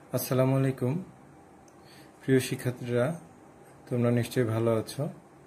আসসালামু আলাইকুম প্রিয় শিক্ষার্থীরা, তোমরা নিশ্চয়ই ভালো আছো।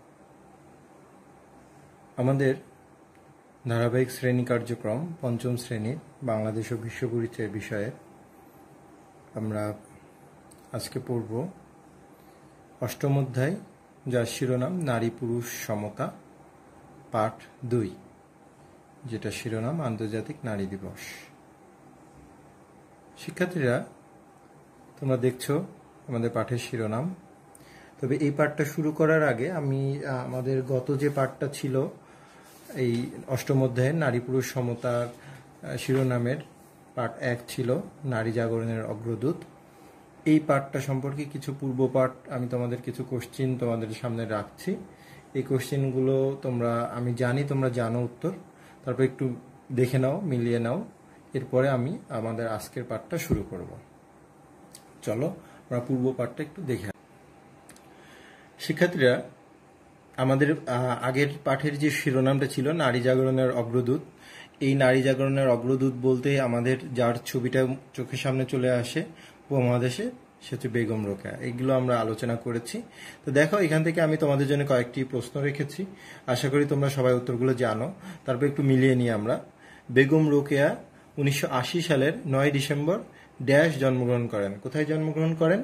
আমাদের ধারাবাহিক শ্রেণী কার্যক্রম পঞ্চম শ্রেণীর বাংলাদেশ ও বিশ্ব পরিচয় বিষয়ে আমরা আজকে পড়ব অষ্টম অধ্যায়, যার শিরোনাম নারী পুরুষ সমতা, পাঠ 2, যেটা শিরোনাম আন্তর্জাতিক নারী দিবস। শিক্ষার্থীরা, তোমরা দেখছো আমাদের পাঠের শিরোনাম। তবে এই পাঠটা শুরু করার আগে আমি আমাদের গত যে পাঠটা ছিল, এই অষ্টম অধ্যায়ের নারী পুরুষ সমতার শিরোনামের পাঠ 1 ছিল নারী জাগরণের অগ্রদূত। এই পাঠটা সম্পর্কে কিছু পূর্ব পাঠ আমি তোমাদের কিছু কোশ্চিন তোমাদের সামনে রাখছি। এই কোশ্চিনগুলো আমি জানি তোমরা জানো উত্তর, তারপর একটু দেখে নাও, মিলিয়ে নাও। এরপরে আমি আমাদের আজকের পাঠটা শুরু করব। চলো আমরা পূর্ব পাঠটা একটু দেখে। শিক্ষার্থীরা, আমাদের আগের পাঠের যে শিরোনামটা ছিল নারী জাগরণের অগ্রদূত, এই নারী জাগরণের অগ্রদূত বলতে আমাদের যার ছবিটা চোখের সামনে চলে আসে উপমহাদেশে, সে হচ্ছে বেগম রোকেয়া। এইগুলো আমরা আলোচনা করেছি। তো দেখো, এখান থেকে আমি তোমাদের জন্য কয়েকটি প্রশ্ন রেখেছি, আশা করি তোমরা সবাই উত্তরগুলো জানো। তারপর একটু মিলিয়ে নিই আমরা। বেগম রোকেয়া 1980 সালের 9 ডিসেম্বর ড্যাশ জন্মগ্রহণ করেন। কোথায় জন্মগ্রহণ করেন?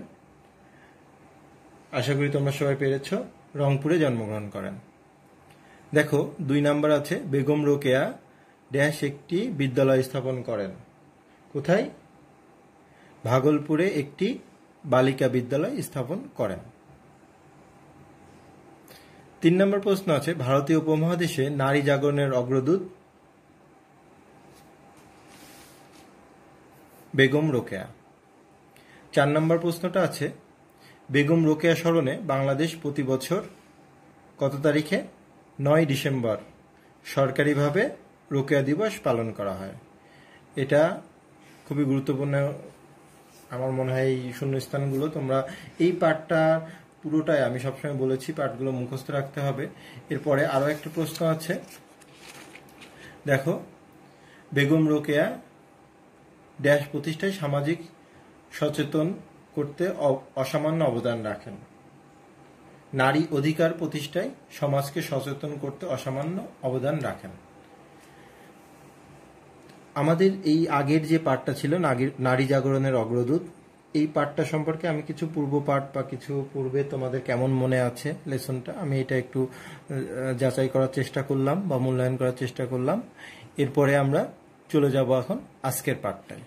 আশা করি তোমরা সবাই পেরেছ, রংপুরে জন্মগ্রহণ করেন। দেখো 2 নাম্বার আছে, বেগম রোকেয়া ড্যাশ একটি বিদ্যালয় স্থাপন করেন। কোথায়? ভাগলপুরে একটি বালিকা বিদ্যালয় স্থাপন করেন। 3 নম্বর প্রশ্ন আছে, ভারতীয় উপমহাদেশে নারী জাগরণের অগ্রদূত বেগম রোকেয়া। 4 নম্বর প্রশ্নটা আছে, বেগম রোকেয়া স্মরণে বাংলাদেশ প্রতি বছর কত তারিখে 9 ডিসেম্বর সরকারিভাবে রোকেয়া দিবস পালন করা হয়। এটা খুবই গুরুত্বপূর্ণ। আমার মনে হয় এই শূন্যস্থানগুলো তোমরা এই পাঠটা পুরোটাই, আমি সবসময় বলেছি পাঠগুলো মুখস্থ রাখতে হবে। এরপরে আরো একটা প্রশ্ন আছে, দেখো বেগম রোকেয়া ড্যাশ প্রতিষ্ঠায় সামাজিক সচেতন করতে অসামান্য অবদান রাখেন। নারী অধিকার প্রতিষ্ঠায় সমাজকে সচেতন করতে অসামান্য অবদান রাখেন। আমাদের এই আগের যে পাঠটা ছিল নারী জাগরণের অগ্রদূত, এই পাঠটা সম্পর্কে আমি কিছু পূর্ব পাঠ বা কিছু পূর্বে তোমাদের কেমন মনে আছে লেসনটা, আমি এটা একটু যাচাই করার চেষ্টা করলাম বা মূল্যায়ন করার চেষ্টা করলাম। এরপরে আমরা চলে যাব এখন আজকের পাঠটায়।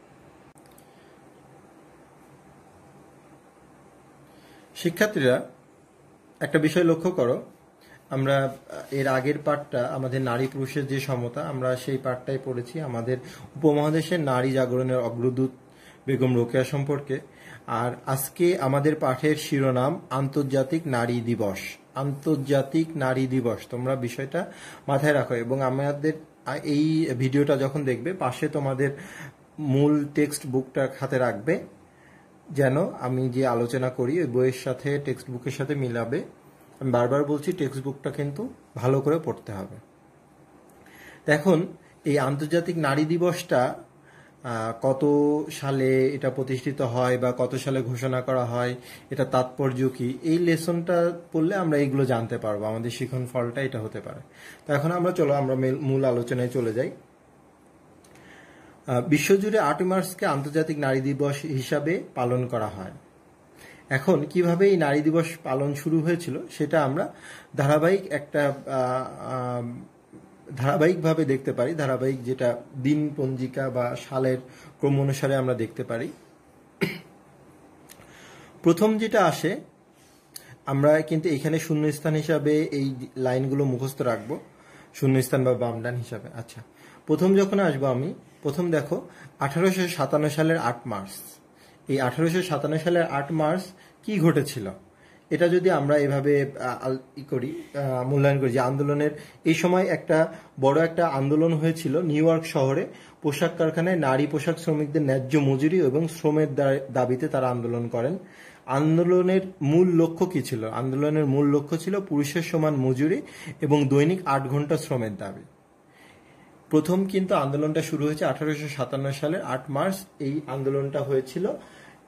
শিক্ষার্থীরা, একটা বিষয় লক্ষ্য করো, আমরা এর আগের পাঠটা আমাদের নারী পুরুষের যে সমতা, আমরা সেই পাঠটাই পড়েছি আমাদের উপমহাদেশের নারী জাগরণের অগ্রদূত বেগম রোকেয়া সম্পর্কে। আর আজকে আমাদের পাঠের শিরোনাম আন্তর্জাতিক নারী দিবস। আন্তর্জাতিক নারী দিবস, তোমরা বিষয়টা মাথায় রাখো। এবং আমাদের এই ভিডিওটা যখন দেখবে, পাশে তোমাদের মূল টেক্সট বুকটা হাতে রাখবে, যেন আমি যে আলোচনা করি ওই বইয়ের সাথে টেক্সট বুকের সাথে মিলাবে। আমি বারবার বলছি, টেক্সট বুকটা কিন্তু ভালো করে পড়তে হবে। এখন এই আন্তর্জাতিক নারী দিবসটা কত সালে এটা প্রতিষ্ঠিত হয় বা কত সালে ঘোষণা করা হয়, এটা তাৎপর্য কি, এই লেসনটা পড়লে আমরা এইগুলো জানতে পারবো। আমাদের শিখন ফলটা এটা হতে পারে। তো এখন আমরা মূল আলোচনায় চলে যাই। বিশ্বজুড়ে 8 মার্চকে আন্তর্জাতিক নারী দিবস হিসাবে পালন করা হয়। এখন কিভাবে এই নারী দিবস পালন শুরু হয়েছিল সেটা আমরা ধারাবাহিকভাবে দেখতে পারি। ধারাবাহিক যেটা দিন পঞ্জিকা বা সালের ক্রম অনুসারে আমরা দেখতে পারি। প্রথম যেটা আসে, আমরা কিন্তু এখানে শূন্যস্থান হিসাবে এই লাইনগুলো মুখস্থ রাখবো, শূন্যস্থান বা বামডান হিসাবে। আচ্ছা, প্রথম যখন আসবো আমি, প্রথম দেখো 1857 সালের 8 মার্চ। এই 1857 সালের 8 মার্চ কি ঘটেছিল, এটা যদি আমরা এভাবে মূল্যায়ন করি যে আন্দোলনের এই সময় বড় একটা আন্দোলন হয়েছিল নিউ ইয়র্ক শহরে। পোশাক কারখানায় নারী পোশাক শ্রমিকদের ন্যায্য মজুরি এবং শ্রমের দাবিতে তারা আন্দোলন করেন। আন্দোলনের মূল লক্ষ্য কি ছিল? আন্দোলনের মূল লক্ষ্য ছিল পুরুষের সমান মজুরি এবং দৈনিক 8 ঘন্টা শ্রমের দাবি। প্রথম কিন্তু আন্দোলনটা শুরু হয়েছে 1857 সালের 8 মার্চ। এই আন্দোলনটা হয়েছিল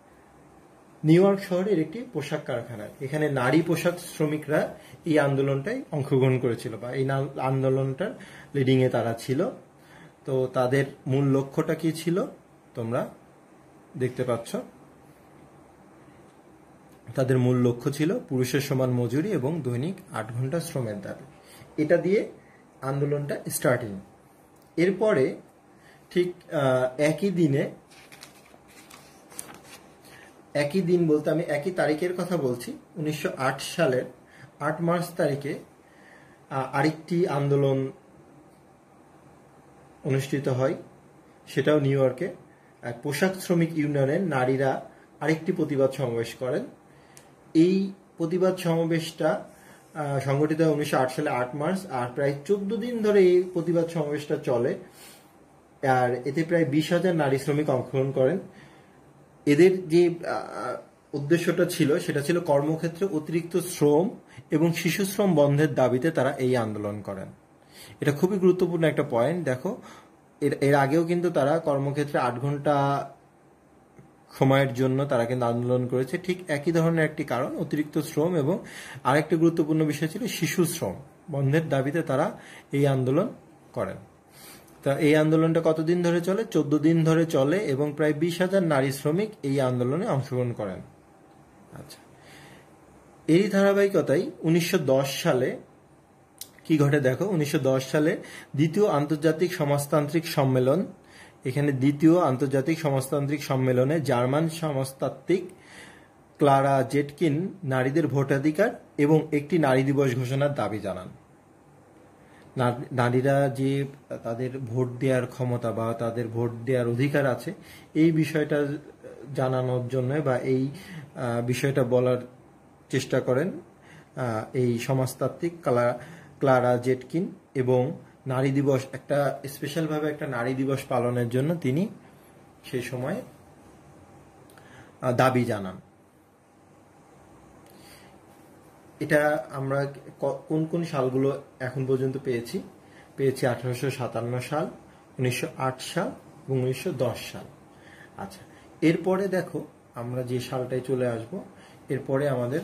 নিউ ইয়র্ক শহরের একটি পোশাক কারখানায়, এখানে নারী পোশাক শ্রমিকরা এই আন্দোলনটায় অংশগ্রহণ করেছিল বা এই আন্দোলনটার লিডিং এ তারা ছিল। তো তাদের মূল লক্ষ্যটা কি ছিল তোমরা দেখতে পাচ্ছ। তাদের মূল লক্ষ্য ছিল পুরুষের সমান মজুরি এবং দৈনিক 8 ঘন্টা শ্রমের দাবি। এটা দিয়ে আন্দোলনটা স্টার্টিং। এরপরে ঠিক একই দিন বলতে আমি একই তারিখের কথা বলছি, 1908 সালের 8 মার্চ তারিখে আরেকটি আন্দোলন অনুষ্ঠিত হয়, সেটাও নিউ ইয়র্কে। পোশাক শ্রমিক ইউনিয়নের নারীরা আরেকটি প্রতিবাদ সমাবেশ করেন। এই প্রতিবাদ সমাবেশটা সংগঠিত হয় 1908 সালে 8 মার্চ, আর প্রায় 14 দিন ধরে এই প্রতিবাদ সমাবেশটা চলে। আর এতে প্রায় 20,000 নারী শ্রমিক অংশগ্রহণ করেন। এদের যে উদ্দেশ্যটা ছিল সেটা ছিল কর্মক্ষেত্রে অতিরিক্ত শ্রম এবং শিশু শ্রম বন্ধের দাবিতে তারা এই আন্দোলন করেন। এটা খুবই গুরুত্বপূর্ণ একটা পয়েন্ট। দেখো, এর আগেও কিন্তু তারা কর্মক্ষেত্রে 8 ঘন্টা সময়ের জন্য তারা কিন্তু আন্দোলন করেছে, ঠিক একই ধরনের একটি কারণ, অতিরিক্ত শ্রম, এবং আরেকটি গুরুত্বপূর্ণ বিষয় ছিল শিশু শ্রম বন্ধের দাবিতে তারা এই আন্দোলন করেন। তা এই আন্দোলনটা কতদিন ধরে চলে? 14 দিন ধরে চলে এবং প্রায় 20,000 নারী শ্রমিক এই আন্দোলনে অংশগ্রহণ করেন। আচ্ছা, এই ধারাবাহিকতায় 1910 সালে কি ঘটে দেখো। 1910 সালে দ্বিতীয় আন্তর্জাতিক সমাজতান্ত্রিক সম্মেলন, এখানে দ্বিতীয় আন্তর্জাতিক সমাজতান্ত্রিক সম্মেলনে জার্মান সমাজতাত্ত্বিক ক্লারা জেটকিন নারীদের ভোটাধিকার এবং একটি নারী দিবস ঘোষণার দাবি জানান। নারীরা যে তাদের ভোট দেওয়ার ক্ষমতা বা তাদের ভোট দেওয়ার অধিকার আছে এই বিষয়টা জানানোর জন্য বা এই বিষয়টা বলার চেষ্টা করেন এই সমাজতাত্ত্বিক ক্লারা জেটকিন, এবং নারী দিবস একটা স্পেশালভাবে একটা নারী দিবস পালনের জন্য তিনি সেই সময় দাবি জানান। এটা আমরা কোন কোন সালগুলো এখন পর্যন্ত পেয়েছি 1857 সাল, 1908 সাল এবং 1910 সাল। আচ্ছা, এরপরে দেখো আমরা যে সালটায় চলে আসব, এরপরে আমাদের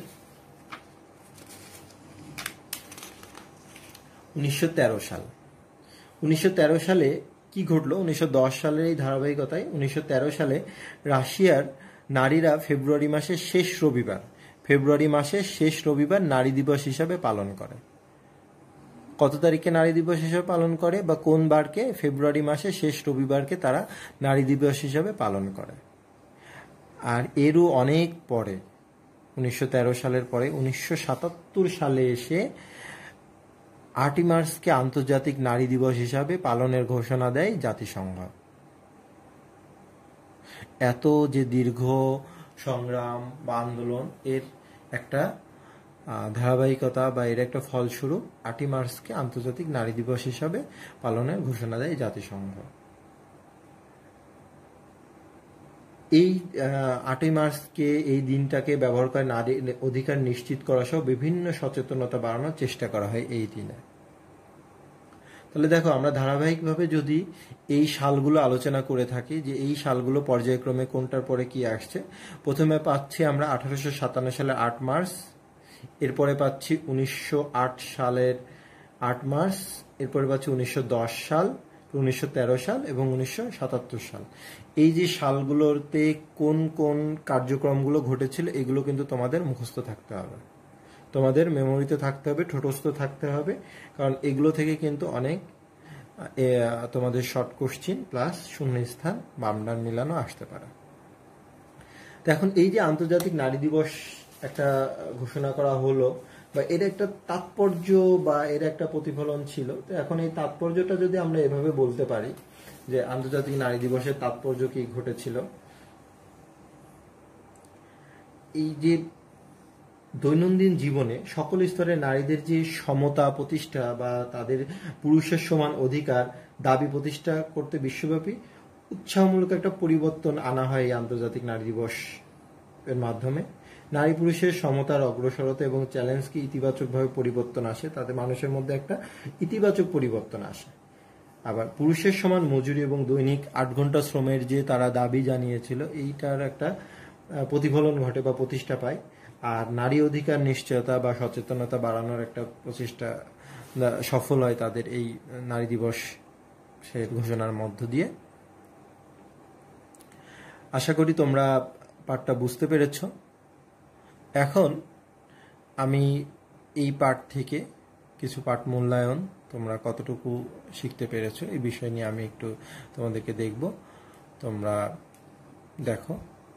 1913 সাল। 1913 সালে কি ঘটলো? 1910 সালের এই ধারাবাহিকতায় 1913 সালে রাশিয়ার নারীরা ফেব্রুয়ারি মাসের শেষ রবিবার নারী দিবস হিসাবে পালন করে। কত তারিখে নারী দিবস হিসাবে পালন করে বা কোন বারকে? ফেব্রুয়ারি মাসের শেষ রবিবারকে তারা নারী দিবস হিসাবে পালন করে। আর এরও অনেক পরে 1913 সালের পরে 1977 সালে এসে 8 মার্চকে আন্তর্জাতিক নারী দিবস হিসাবে পালনের ঘোষণা দেয় জাতিসংঘ। এত যে দীর্ঘ সংগ্রাম বা আন্দোলন, এর একটা ধারাবাহিকতা বা এর একটা ফলস্বরূপ 8 মার্চকে আন্তর্জাতিক নারী দিবস হিসাবে পালনের ঘোষণা দেয় জাতিসংঘ। এই 8 মার্চকে, এই দিনটাকে ব্যবহার করে নারী অধিকার নিশ্চিত করা সহ বিভিন্ন সচেতনতা বাড়ানোর চেষ্টা করা হয় এই দিনে। তাহলে দেখো, আমরা ধারাবাহিকভাবে যদি এই সালগুলো আলোচনা করে থাকি যে এই সালগুলো পর্যায়ক্রমে কোনটার পরে কি আসছে, প্রথমে পাচ্ছি আমরা 1857 সালের 8 মার্চ, এরপরে পাচ্ছি 1908 সালের 8 মার্চ, এরপরে পাচ্ছি 1910 সাল, 1913 সাল এবং 1977 সাল। এই যে সালগুলোতে কোন কোন কার্যক্রমগুলো ঘটেছিল এগুলো কিন্তু তোমাদের মুখস্থ থাকতে হবে, তোমাদের মেমোরিতে থাকতে হবে, ঠোঁটস্থ থাকতে হবে, কারণ এগুলো থেকে কিন্তু অনেক তোমাদের শর্ট কোশ্চিন প্লাস শূন্যস্থান বামডান মিলানো আসতে পারে। তো এখন এই যে আন্তর্জাতিক নারী দিবস একটা ঘোষণা করা হলো বা এর একটা তাৎপর্য বা এর একটা প্রতিফলন ছিল, তো এখন এই তাৎপর্যটা যদি আমরা এভাবে বলতে পারি যে আন্তর্জাতিক নারী দিবসের তাৎপর্য কি ঘটেছিল, এই যে দৈনন্দিন জীবনে সকল স্তরে নারীদের যে সমতা প্রতিষ্ঠা বা তাদের পুরুষের সমান অধিকার দাবি প্রতিষ্ঠা করতে বিশ্বব্যাপী উৎসাহমূলক একটা পরিবর্তন আনা হয় এই আন্তর্জাতিক নারী দিবস এর মাধ্যমে। নারী পুরুষের সমতার অগ্রসরতা এবং চ্যালেঞ্জকে ইতিবাচকভাবে পরিবর্তন আসে, তাতে মানুষের মধ্যে একটা ইতিবাচক পরিবর্তন আসে। আবার পুরুষের সমান মজুরি এবং দৈনিক 8 ঘন্টা শ্রমের যে তারা দাবি জানিয়েছিল, এইটার একটা প্রতিফলন ঘটে বা প্রতিষ্ঠা পায়। আর নারী অধিকার নিশ্চয়তা বা সচেতনতা বাড়ানোর একটা প্রচেষ্টা সফল হয় তাদের এই নারী দিবসের ঘোষণার মধ্য দিয়ে। আশা করি তোমরা পাঠটা বুঝতে পেরেছ। এখন আমি এই পাঠ থেকে কিছু পাঠ মূল্যায়ন তোমরা কতটুকু শিখতে পেরেছো এই বিষয় নিয়ে আমি একটু তোমাদেরকে দেখব। তোমরা দেখো।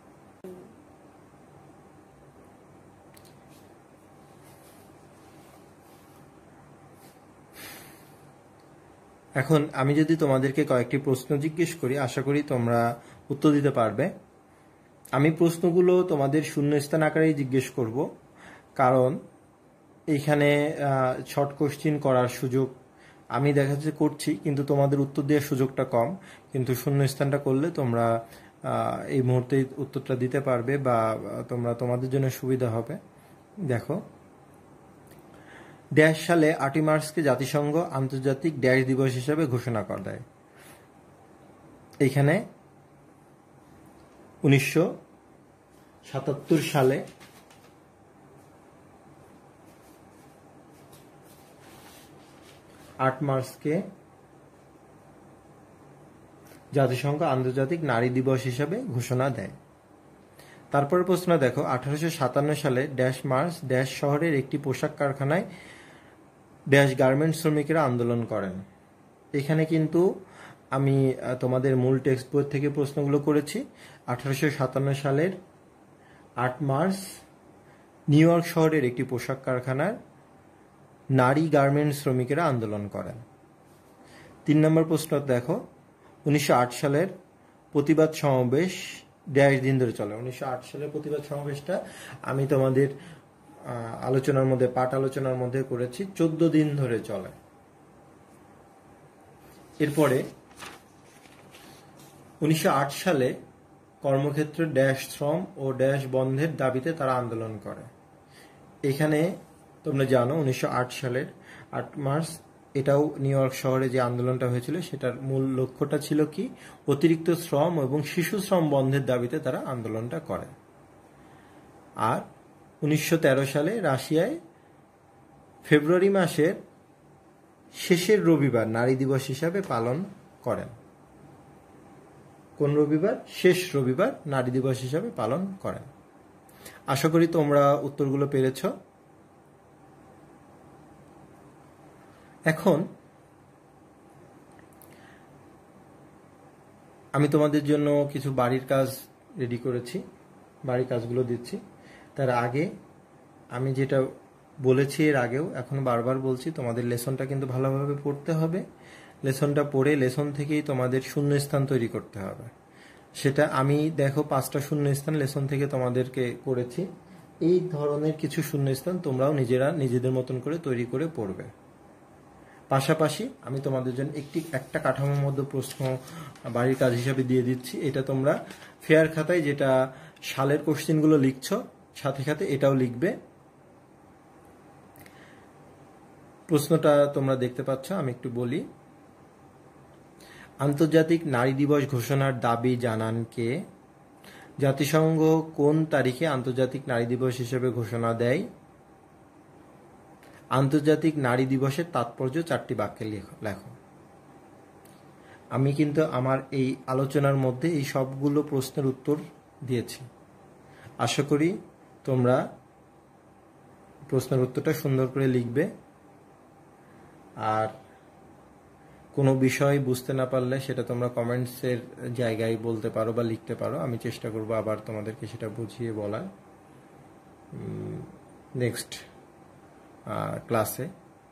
এখন আমি যদি তোমাদেরকে কয়েকটি প্রশ্ন জিজ্ঞেস করি, আশা করি তোমরা উত্তর দিতে পারবে। আমি প্রশ্নগুলো তোমাদের শূন্যস্থান আকারেই জিজ্ঞেস করব, কারণ এইখানে শর্ট কোশ্চিন করার সুযোগ আমি দেখা যাচ্ছে করছি, কিন্তু তোমাদের উত্তর দেওয়ার সুযোগটা কম। কিন্তু শূন্যস্থানটা করলে তোমরা এই মুহূর্তে উত্তরটা দিতে পারবে বা তোমরা তোমাদের জন্য সুবিধা হবে। দেখো, ড্যাশ সালে 8ই মার্চকে জাতিসংঘ আন্তর্জাতিক ড্যাশ দিবস হিসেবে ঘোষণা করে দেয়। এইখানে 1977 সালে আট মার্চকে জাতিসংঘ আন্তর্জাতিক নারী দিবস হিসেবে ঘোষণা দেয়। তারপরে প্রশ্ন দেখো, 1857 সালে ড্যাশ মার্চ ড্যাশ শহরের একটি পোশাক কারখানায় ড্যাশ গার্মেন্টস শ্রমিকেরা আন্দোলন করেন। এখানে কিন্তু আমি তোমাদের মূল টেক্সট বই থেকে প্রশ্নগুলো করেছি। 1857 সালের 8 মার্চ নিউ ইয়র্ক শহরের একটি পোশাক কারখানার নারী গার্মেন্টস শ্রমিকেরা আন্দোলন করেন। 3 নম্বর প্রশ্ন দেখো, 1908 সালের প্রতিবাদ সমাবেশ ড্যাশ দিন ধরে চলে। 1908 সালের প্রতিবাদ সমাবেশটা আমি তোমাদের আলোচনার মধ্যে পাঠ আলোচনার মধ্যে করেছি, 14 দিন ধরে চলে। এরপরে 1908 সালে কর্মক্ষেত্রে ড্যাশ শ্রম ও ড্যাশ বন্ধের দাবিতে তারা আন্দোলন করে। এখানে তোমরা জানো 1908 সালের 8 মার্চ এটাও নিউ ইয়র্ক শহরে যে আন্দোলনটা হয়েছিল সেটার মূল লক্ষ্যটা ছিল কি, অতিরিক্ত শ্রম এবং শিশু শ্রম বন্ধের দাবিতে তারা আন্দোলনটা করে। আর 1913 সালে রাশিয়ায় ফেব্রুয়ারি মাসের শেষের রবিবার নারী দিবস হিসাবে পালন করেন। কোন রবিবার? শেষ রবিবার নারী দিবস হিসাবে পালন করেন। আশা করি তোমরা উত্তরগুলো পেরেছ। এখন আমি তোমাদের জন্য কিছু বাড়ির কাজ রেডি করেছি, বাড়ির কাজগুলো দিচ্ছি। তার আগে আমি যেটা বলেছি এর আগেও এখন বারবার বলছি, তোমাদের লেসনটা কিন্তু ভালোভাবে পড়তে হবে। লেসনটা পড়ে লেসন থেকেই তোমাদের শূন্যস্থান তৈরি করতে হবে। সেটা আমি দেখো 5টা শূন্যস্থান লেসন থেকে তোমাদেরকে করেছি। এই ধরনের কিছু শূন্যস্থান তোমরাও নিজেদের মতন করে তৈরি করে পড়বে। পাশাপাশি আমি তোমাদের জন্য একটা কাঠামোর মধ্যে প্রশ্ন বাড়ির কাজ হিসাবে দিয়ে দিচ্ছি। এটা তোমরা ফেয়ার খাতায় যেটা সালের কোশ্চেনগুলো লিখছো সাথে সাথে এটাও লিখবে। প্রশ্নটা তোমরা দেখতে পাচ্ছ, আমি একটু বলি। আন্তর্জাতিক নারী দিবস ঘোষণার দাবি জানান কে? জাতিসংঘ কোন তারিখে আন্তর্জাতিক নারী দিবস হিসেবে ঘোষণা দেয়? আন্তর্জাতিক নারী দিবসের তাৎপর্য 4টি বাক্যে লেখো। আমি কিন্তু আমার এই আলোচনার মধ্যে এই সবগুলো প্রশ্নের উত্তর দিয়েছি। আশা করি তোমরা প্রশ্নের উত্তরটা সুন্দর করে লিখবে। আর কোনো বিষয় বুঝতে না পারলে সেটা তোমরা কমেন্টসের জায়গায় বলতে পারো বা লিখতে পারো। আমি চেষ্টা করব আবার তোমাদেরকে সেটা বুঝিয়ে বলার নেক্সট ক্লাসে।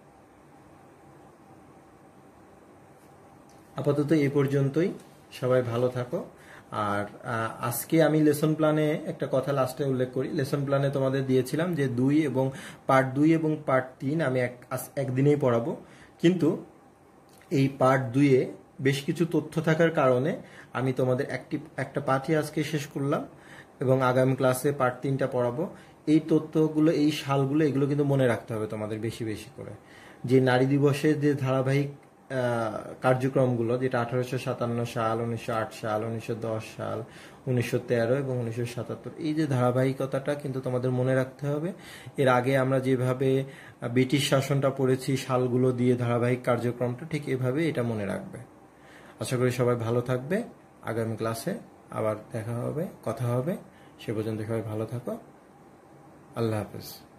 আপাতত এই পর্যন্তই, সবাই ভালো থাকো। আর আজকে আমি লেসন প্ল্যানে একটা কথা লাস্টে উল্লেখ করি। লেসন প্ল্যানে তোমাদের দিয়েছিলাম যে পার্ট 2 এবং পার্ট 3 আমি একদিনেই পড়াবো, কিন্তু এই পার্ট 2-এ বেশ কিছু তথ্য থাকার কারণে আমি তোমাদের একটা পাঠই আজকে শেষ করলাম এবং আগামী ক্লাসে পার্ট 3টা পড়াবো। এই তথ্যগুলো, এই সালগুলো, এগুলো কিন্তু মনে রাখতে হবে তোমাদের বেশি বেশি করে। যে নারী দিবসের যে ধারাবাহিক কার্যক্রমগুলো, যেটা 1857 সাল, 1908 সাল, 1910 সাল, 1913 এবং 1977, এই যে ধারাবাহিকতাটা কিন্তু তোমাদের মনে রাখতে হবে। এর আগে আমরা যেভাবে ব্রিটিশ শাসনটা পড়েছি সালগুলো দিয়ে ধারাবাহিক কার্যক্রমটা, ঠিক এভাবে এটা মনে রাখবে। আশা করি সবাই ভালো থাকবে। আগামী ক্লাসে আবার দেখা হবে, কথা হবে। সে পর্যন্ত সবাই ভালো থাকো। আল্লাহ হাফেজ।